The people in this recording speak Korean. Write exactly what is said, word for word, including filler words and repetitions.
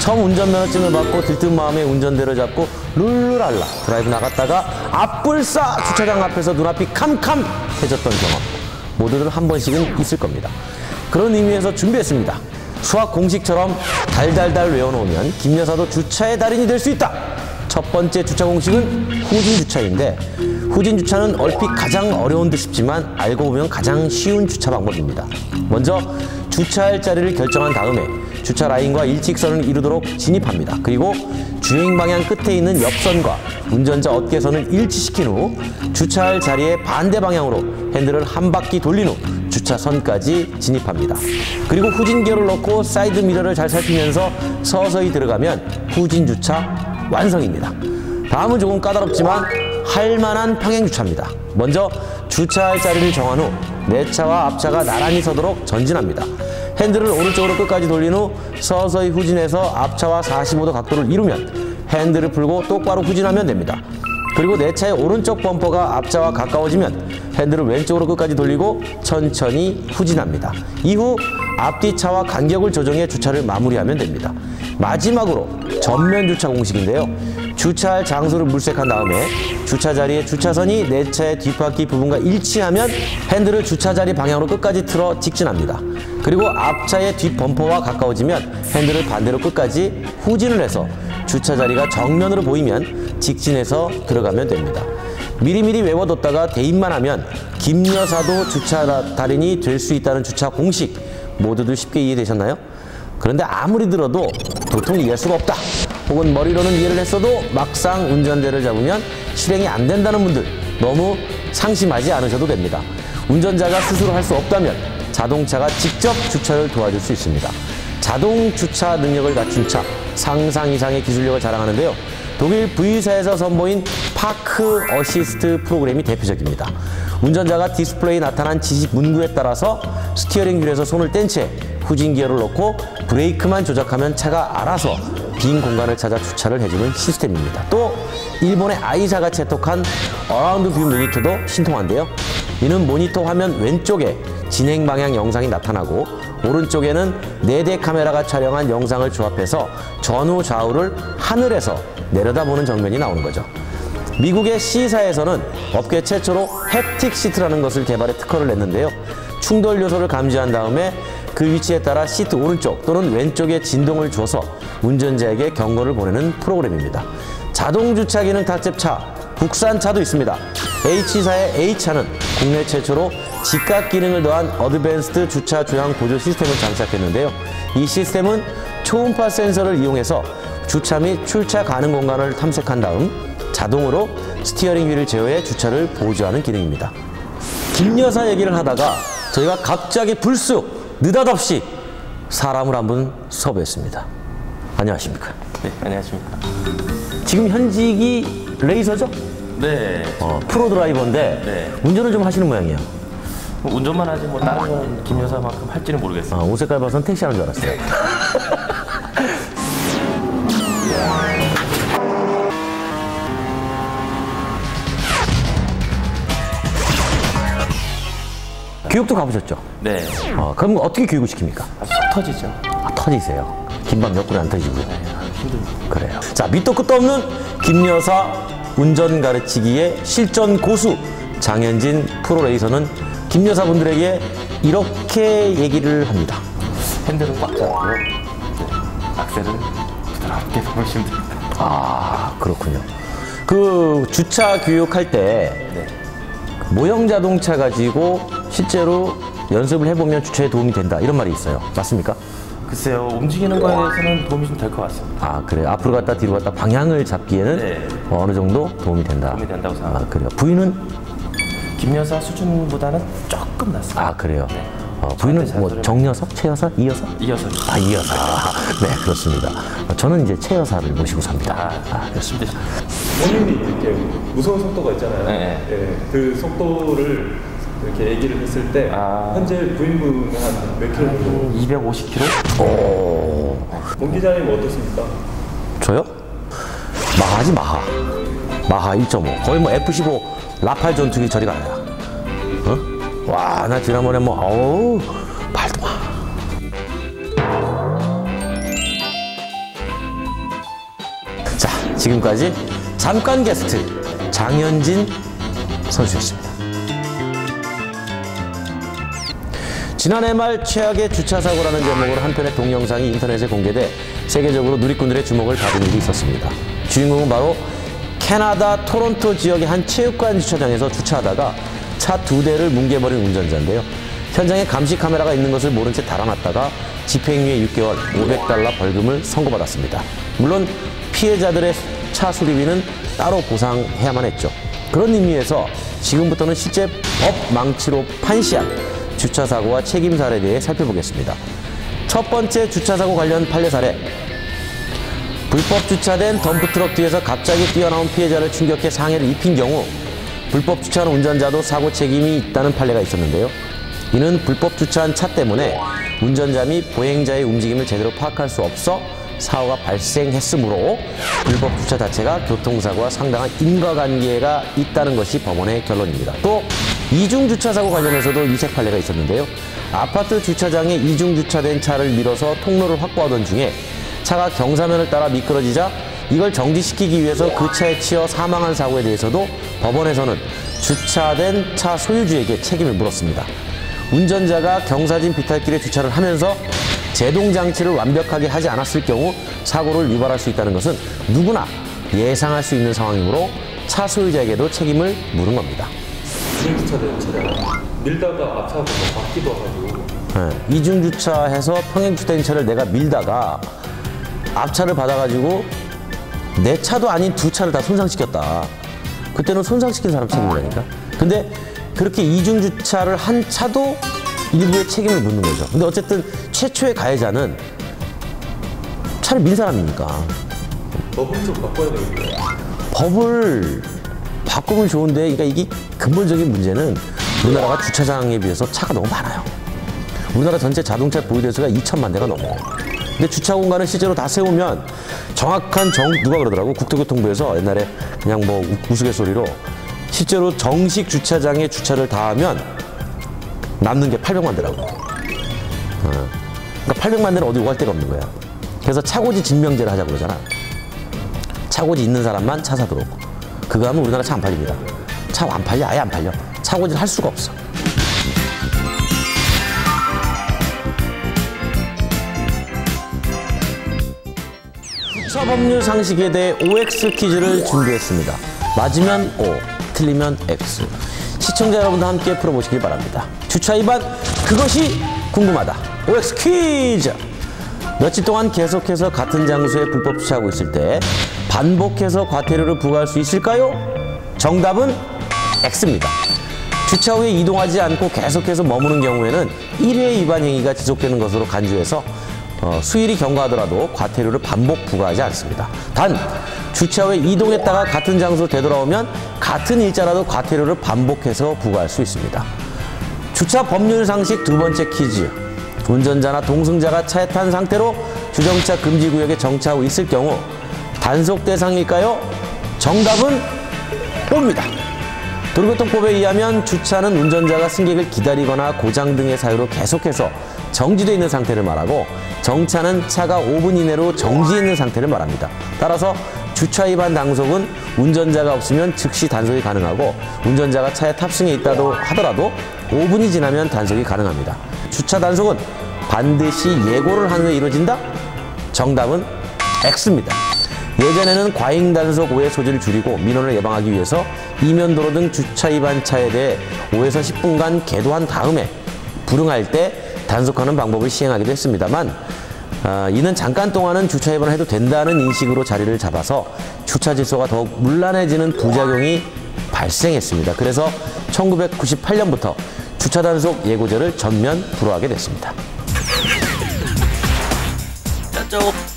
처음 운전면허증을 받고 들뜬 마음에 운전대를 잡고 룰루랄라 드라이브 나갔다가 앞불싸 주차장 앞에서 눈앞이 캄캄해졌던 경험 모두들 한 번씩은 있을 겁니다. 그런 의미에서 준비했습니다. 수학 공식처럼 달달달 외워놓으면 김 여사도 주차의 달인이 될 수 있다. 첫 번째 주차 공식은 후진 주차인데 후진 주차는 얼핏 가장 어려운 듯 싶지만 알고 보면 가장 쉬운 주차 방법입니다. 먼저 주차할 자리를 결정한 다음에 주차 라인과 일직선을 이루도록 진입합니다. 그리고 주행 방향 끝에 있는 옆선과 운전자 어깨선을 일치시킨 후 주차할 자리의 반대 방향으로 핸들을 한 바퀴 돌린 후 주차선까지 진입합니다. 그리고 후진기어를 넣고 사이드 미러를 잘 살피면서 서서히 들어가면 후진 주차 완성입니다. 다음은 조금 까다롭지만 할만한 평행주차입니다. 먼저 주차할 자리를 정한 후 내 차와 앞차가 나란히 서도록 전진합니다. 핸들을 오른쪽으로 끝까지 돌린 후 서서히 후진해서 앞차와 사십오 도 각도를 이루면 핸들을 풀고 똑바로 후진하면 됩니다. 그리고 내 차의 오른쪽 범퍼가 앞차와 가까워지면 핸들을 왼쪽으로 끝까지 돌리고 천천히 후진합니다. 이후 앞뒤 차와 간격을 조정해 주차를 마무리하면 됩니다. 마지막으로 전면 주차 공식인데요. 주차할 장소를 물색한 다음에 주차 자리의 주차선이 내 차의 뒷바퀴 부분과 일치하면 핸들을 주차 자리 방향으로 끝까지 틀어 직진합니다. 그리고 앞차의 뒷 범퍼와 가까워지면 핸들을 반대로 끝까지 후진을 해서 주차 자리가 정면으로 보이면 직진해서 들어가면 됩니다. 미리미리 외워뒀다가 대입만 하면 김 여사도 주차 달인이 될 수 있다는 주차 공식 모두들 쉽게 이해되셨나요? 그런데 아무리 들어도 도통 이해할 수가 없다. 혹은 머리로는 이해를 했어도 막상 운전대를 잡으면 실행이 안 된다는 분들 너무 상심하지 않으셔도 됩니다. 운전자가 스스로 할 수 없다면 자동차가 직접 주차를 도와줄 수 있습니다. 자동 주차 능력을 갖춘 차, 상상 이상의 기술력을 자랑하는데요. 독일 V사에서 선보인 파크 어시스트 프로그램이 대표적입니다. 운전자가 디스플레이에 나타난 지시 문구에 따라서 스티어링 휠에서 손을 뗀 채 후진 기어를 넣고 브레이크만 조작하면 차가 알아서 빈 공간을 찾아 주차를 해주는 시스템입니다. 또 일본의 아이사가 채택한 어라운드 뷰 모니터도 신통한데요. 이는 모니터 화면 왼쪽에 진행 방향 영상이 나타나고 오른쪽에는 네 대 카메라가 촬영한 영상을 조합해서 전후 좌우를 하늘에서 내려다보는 정면이 나오는 거죠. 미국의 C사에서는 업계 최초로 햅틱 시트라는 것을 개발해 특허를 냈는데요. 충돌 요소를 감지한 다음에 그 위치에 따라 시트 오른쪽 또는 왼쪽에 진동을 줘서 운전자에게 경고를 보내는 프로그램입니다. 자동 주차 기능 탑재차, 국산차도 있습니다. H사의 A차는 국내 최초로 직각 기능을 더한 어드밴스드 주차 조향 보조 시스템을 장착했는데요. 이 시스템은 초음파 센서를 이용해서 주차 및 출차 가능 공간을 탐색한 다음 자동으로 스티어링 휠을 제어해 주차를 보조하는 기능입니다. 김 여사 얘기를 하다가 저희가 갑자기 불쑥 느닷없이 사람을 한 분 섭외했습니다. 안녕하십니까? 네, 안녕하십니까? 지금 현직이 레이서죠? 네. 어, 프로 드라이버인데 네. 운전을 좀 하시는 모양이에요. 뭐 운전만 하지 뭐 다른 건 김 여사만큼 할지는 모르겠어요. 어, 옷 색깔 봐서는 택시 하는 줄 알았어요. 교육도 가보셨죠? 네. 어, 그럼 어떻게 교육을 시킵니까? 아주 속 터지죠. 아, 터지세요. 김밥 몇 그릇 안 터지고요. 네, 힘듭니다. 그래요. 자, 밑도 끝도 없는 김 여사 운전 가르치기의 실전 고수 장현진 프로레이서는 김 여사분들에게 이렇게 얘기를 합니다. 핸들은 꽉 잡고요. 네. 악셀은 부드럽게 밟으시면 됩니다. 아, 그렇군요. 그 주차 교육할 때 네. 모형 자동차 가지고 실제로 연습을 해보면 주차에 도움이 된다 이런 말이 있어요. 맞습니까? 글쎄요, 움직이는 거에 대해서는 도움이 좀 될 것 같습니다. 아, 그래요. 앞으로 갔다 뒤로 갔다 방향을 잡기에는 네. 어느 정도 도움이 된다. 도움이 된다고 생각합니다. 아, 그래요. 부인은? 김 여사 수준보다는 조금 낫습니다. 아, 그래요. 네. 어, 부인은 뭐 정여사, 최여사, 이여사? 이어서. 아, 이여사. 네, 그렇습니다. 어, 저는 이제 최여사를 모시고 삽니다. 아, 아, 그렇습니다. 본인이 이렇게 무서운 속도가 있잖아요. 네. 예, 그 속도를 이렇게 얘기를 했을 때 아. 현재 부인분은 한 몇 킬로 정도? 이백오십 킬로미터? 오, 공 기자님 어떻습니까? 저요? 마하지, 마하. 마하 일 점 오. 거의 뭐 에프 십오 라팔 전투기 저리 가요. 어? 와, 나 지난번에 뭐, 어우, 발도 마. 지금까지 잠깐 게스트 장현진 선수였습니다. 지난해 말 최악의 주차 사고라는 제목으로 한 편의 동영상이 인터넷에 공개돼 세계적으로 누리꾼들의 주목을 받은 일이 있었습니다. 주인공은 바로 캐나다 토론토 지역의 한 체육관 주차장에서 주차하다가 차 두 대를 뭉개버린 운전자인데요. 현장에 감시 카메라가 있는 것을 모른 채 달아났다가 집행유예 육 개월 오백 달러 벌금을 선고받았습니다. 물론 피해자들의 차 수리비는 따로 보상해야만 했죠. 그런 의미에서 지금부터는 실제 법 망치로 판시한 주차 사고와 책임 사례에 대해 살펴보겠습니다. 첫 번째 주차 사고 관련 판례 사례. 불법 주차된 덤프트럭 뒤에서 갑자기 뛰어나온 피해자를 충격해 상해를 입힌 경우 불법 주차한 운전자도 사고 책임이 있다는 판례가 있었는데요. 이는 불법 주차한 차 때문에 운전자 및 보행자의 움직임을 제대로 파악할 수 없어 사고가 발생했으므로 불법 주차 자체가 교통사고와 상당한 인과관계가 있다는 것이 법원의 결론입니다. 또 이중 주차 사고 관련해서도 이색 판례가 있었는데요. 아파트 주차장에 이중 주차된 차를 밀어서 통로를 확보하던 중에 차가 경사면을 따라 미끄러지자 이걸 정지시키기 위해서 그 차에 치여 사망한 사고에 대해서도 법원에서는 주차된 차 소유주에게 책임을 물었습니다. 운전자가 경사진 비탈길에 주차를 하면서 제동장치를 완벽하게 하지 않았을 경우 사고를 유발할 수 있다는 것은 누구나 예상할 수 있는 상황이므로 차 소유자에게도 책임을 물은 겁니다. 이중 주차된 차량 밀다가 앞차가 바뀌도 하고. 네, 이중 주차해서 평행 주차된 차를 내가 밀다가 앞차를 받아가지고 내 차도 아닌 두 차를 다 손상시켰다. 그때는 손상시킨 사람 책임이라니까. 근데 그렇게 이중 주차를 한 차도 일부의 책임을 묻는 거죠. 근데 어쨌든 최초의 가해자는 차를 민 사람이니까. 법을 좀 바꿔야 되겠네요. 법을 바꾸면 좋은데, 그러니까 이게 근본적인 문제는 우리나라가 주차장에 비해서 차가 너무 많아요. 우리나라 전체 자동차 보유 대수가 이천만 대가 넘어요. 근데 주차 공간을 실제로 다 세우면 정확한 정, 누가 그러더라고. 국토교통부에서 옛날에 그냥 뭐 우스갯소리로 실제로 정식 주차장에 주차를 다 하면 남는 게 팔백만 대라고. 어. 그러니까 팔백만 대는 어디 오갈 데가 없는 거야. 그래서 차고지 증명제를 하자고 그러잖아. 차고지 있는 사람만 차 사도록. 그거 하면 우리나라 차 안 팔립니다. 차 안 팔려. 아예 안 팔려. 차고지를 할 수가 없어. 주차법률 상식에 대해 오엑스 퀴즈를 준비했습니다. 맞으면 O, 틀리면 X. 시청자 여러분도 함께 풀어보시길 바랍니다. 주차 위반 그것이 궁금하다. 오엑스 퀴즈! 며칠 동안 계속해서 같은 장소에 불법 주차하고 있을 때 반복해서 과태료를 부과할 수 있을까요? 정답은 X입니다. 주차 후에 이동하지 않고 계속해서 머무는 경우에는 일 회 위반 행위가 지속되는 것으로 간주해서 어, 수일이 경과하더라도 과태료를 반복 부과하지 않습니다. 단 주차 후에 이동했다가 같은 장소로 되돌아오면 같은 일자라도 과태료를 반복해서 부과할 수 있습니다. 주차 법률 상식 두 번째 퀴즈. 운전자나 동승자가 차에 탄 상태로 주정차 금지 구역에 정차하고 있을 경우 단속 대상일까요? 정답은 O입니다. 도로교통법에 의하면 주차는 운전자가 승객을 기다리거나 고장 등의 사유로 계속해서 정지되어 있는 상태를 말하고 정차는 차가 오 분 이내로 정지해 있는 상태를 말합니다. 따라서 주차 위반 단속은 운전자가 없으면 즉시 단속이 가능하고 운전자가 차에 탑승해 있다도 하더라도 오 분이 지나면 단속이 가능합니다. 주차 단속은 반드시 예고를 한 후에 이루어진다? 정답은 X입니다. 예전에는 과잉 단속 오해 소지를 줄이고 민원을 예방하기 위해서 이면도로 등 주차 위반 차에 대해 오에서 십 분간 계도한 다음에 불응할 때 단속하는 방법을 시행하기도 했습니다만 어, 이는 잠깐 동안은 주차 위반을 해도 된다는 인식으로 자리를 잡아서 주차 질서가 더욱 문란해지는 부작용이 발생했습니다. 그래서 천구백구십팔 년부터 주차 단속 예고제를 전면 불허하게 됐습니다. 짜쪽.